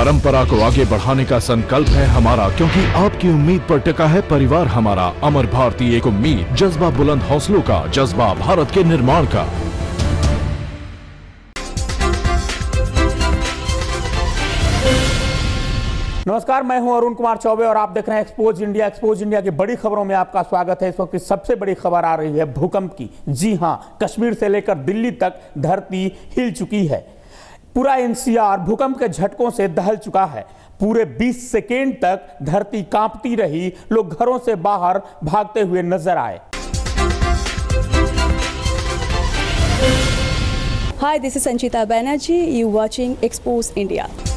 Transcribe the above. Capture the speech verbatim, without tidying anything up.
परंपरा को आगे बढ़ाने का संकल्प है हमारा, क्योंकि आपकी उम्मीद पर टिका है परिवार हमारा। अमर भारती एक उम्मीद, जज्बा बुलंद हौसलों का, जज्बा भारत के निर्माण का। नमस्कार, मैं हूं अरुण कुमार चौबे और आप देख रहे हैं एक्सपोज इंडिया। एक्सपोज इंडिया की बड़ी खबरों में आपका स्वागत है। इस वक्त की सबसे बड़ी खबर आ रही है भूकंप की। जी हां, कश्मीर से लेकर दिल्ली तक धरती हिल चुकी है। पूरा एनसीआर भूकंप के झटकों से दहल चुका है। पूरे बीस सेकेंड तक धरती कांपती रही। लोग घरों से बाहर भागते हुए नजर आए। Hi, this is Sanchita Banerjee. You watching Expose India.